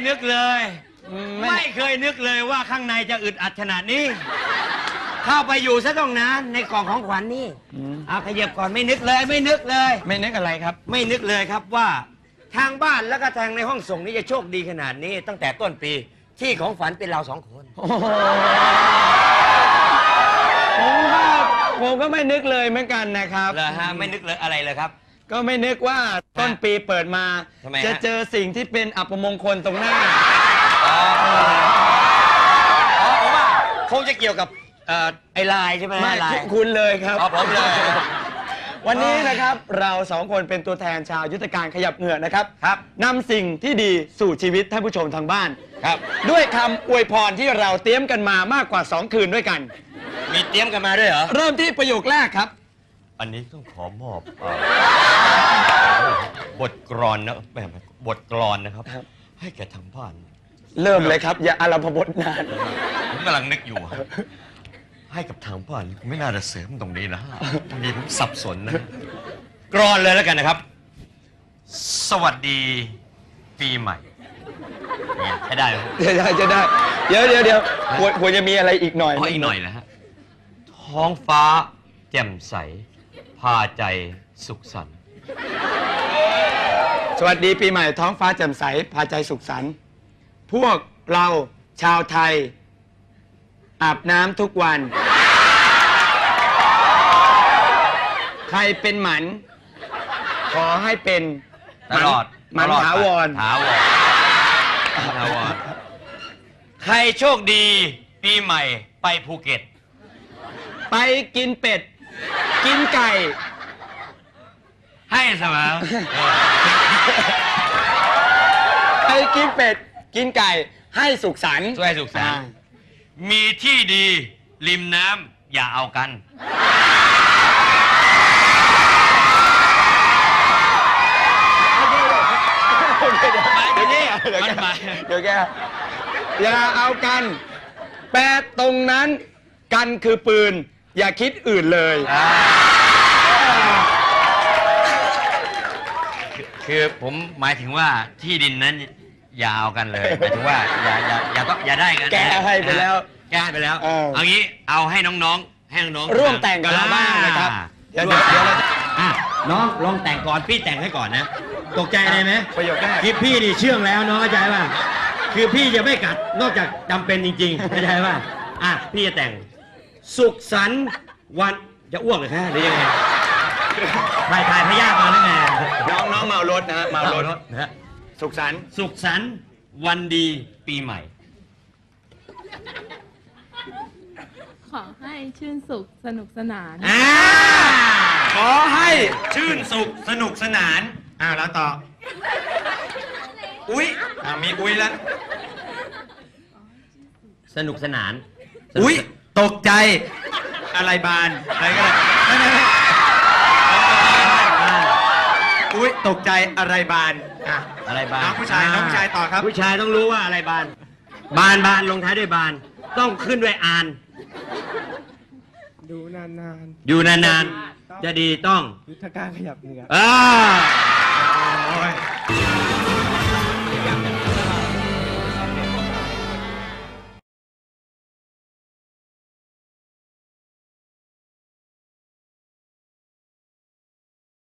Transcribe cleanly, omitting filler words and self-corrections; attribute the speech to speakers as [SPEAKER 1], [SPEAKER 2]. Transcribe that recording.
[SPEAKER 1] นึกเลย ไม่เคยนึกเลยว่าข้างในจะอึดอัดขนาดนี้ เข้าไปอยู่ซะต้องนานในกล่องของขวัญนี่เอาขยับก่อนไม่นึกเลยไม่นึกเลย
[SPEAKER 2] ไม่นึกอะไรครับ
[SPEAKER 1] ไม่นึกเลยครับว่าทางบ้านแล้วก็ทางในห้องส่งนี่จะโชคดีขนาดนี้ ตั้งแต่ต้นปีที่ของฝันเป็นเรา2 คน
[SPEAKER 2] ผมก็ไม่นึกเลยเหมือนกันนะครับ
[SPEAKER 1] เหรอฮะไม่นึกเลยอะไรเลยครับ
[SPEAKER 2] ก็ไม่นึกว่าต้นปีเปิดมาจะเจอสิ่งที่เป็นอัปมงคลตรงหน้า
[SPEAKER 1] ผมว่าคงจะเกี่ยวกับไอ้ลายใช่ไหม
[SPEAKER 2] ไม่
[SPEAKER 1] ลาย
[SPEAKER 2] คุณเลยครับ
[SPEAKER 1] ผมเลย
[SPEAKER 2] วันนี้นะครับเรา2 คนเป็นตัวแทนชาวยุทธการขยับเหงื่อนะครับนำสิ่งที่ดีสู่ชีวิตท่านผู้ชมทางบ้าน
[SPEAKER 1] ครับ
[SPEAKER 2] ด้วยคำอวยพรที่เราเตรียมกันมามากกว่า2 คืนด้วยกัน
[SPEAKER 1] มีเตรียมกันมาด้วยเหรอ
[SPEAKER 2] เริ่มที่ประโยคแรกครับ
[SPEAKER 1] อันนี้ต้องขอมอบบทกลอนนะบทกลอนนะครับให้แก่ทางบ้าน
[SPEAKER 2] เริ่มเลยครับอย่าอารัมพบทนาน
[SPEAKER 1] ผมกำลังนึกอยู่ให้กับทางบ้านไม่น่าจะเสริมตรงนี้นะตรงนี้ผมสับสนนะกรอนเลยแล้วกันนะครับสวัสดีปีใหม่เนี่ยใช้ได้ไหม
[SPEAKER 2] จะได้เดี๋ยวควรจะมีอะไรอีกหน่อย
[SPEAKER 1] อีกหน่อยนะฮะท้องฟ้าแจ่มใสพาใจสุขสันต์
[SPEAKER 2] สวัสดีปีใหม่ท้องฟ้าแจ่มใสพาใจสุขสันต์พวกเราชาวไทยอาบน้ำทุกวันใครเป็นหมันขอให้เป็น
[SPEAKER 1] ตลอด
[SPEAKER 2] มันถาวร
[SPEAKER 1] ใครโชคดีปีใหม่ไปภูเก็ต
[SPEAKER 2] ไปกินเป็ดกินไก่
[SPEAKER 1] ให้เสมอ
[SPEAKER 2] ไปกินเป็ดกินไก่ให้สุขสันต์
[SPEAKER 1] ช่วยสุขสันต์มีที่ดีริมน้ำอย่าเอากัน
[SPEAKER 2] เดี๋ยวแกอย่าเอากันแปลตรงนั้นกันคือปืนอย่าคิดอื่นเลย
[SPEAKER 1] คือผมหมายถึงว่าที่ดินนั้นอย่าเอากันเลยหมายถึงว่าอย่าได้กัน
[SPEAKER 2] แกให้ไปแล้ว
[SPEAKER 1] เอางี้เอาให้น้อง
[SPEAKER 2] ร่วมแต่งกับเราบ้างนะครับเดี๋ยว
[SPEAKER 1] น้องลองแต่งก่อนพี่แต่งให้ก่อนนะตกใจเลยไหม
[SPEAKER 2] ประโยคแรก
[SPEAKER 1] คือพี่นี่เชื่องแล้วน้องเข้าใจป่ะคือพี่จะไม่กัดนอกจากจำเป็นจริงๆเข้าใจป่ะพี่จะแต่งสุขสันต์วันจะอ้วกเลยฮะหรือยังไงถ่ายพยาธิมาแล้วไง
[SPEAKER 2] น้องเมารถนะฮะเมารถนะฮะสุขสันต์
[SPEAKER 1] วันดีปีใหม่
[SPEAKER 3] ขอให้ชื่นสุขสนุกสนาน
[SPEAKER 2] ขอให้ชื่นสุขสนุกสนานแล้วต่ออุ๊ยมีอุ๊ยแล้ว
[SPEAKER 1] สนุกสนาน
[SPEAKER 2] อุ๊ยตกใจอะไรบานอะไรก็ได้ไม่อุ๊ยตกใจอะไรบาน
[SPEAKER 1] อะไรบาน
[SPEAKER 2] น้องผู้ชายต่อครับ
[SPEAKER 1] ผู้ชายต้องรู้ว่าอะไรบานลงท้ายด้วยบานต้องขึ้นด้วยอานอยู่นานๆจะดีต้อง
[SPEAKER 2] ยุทธการขยับเหงื่อ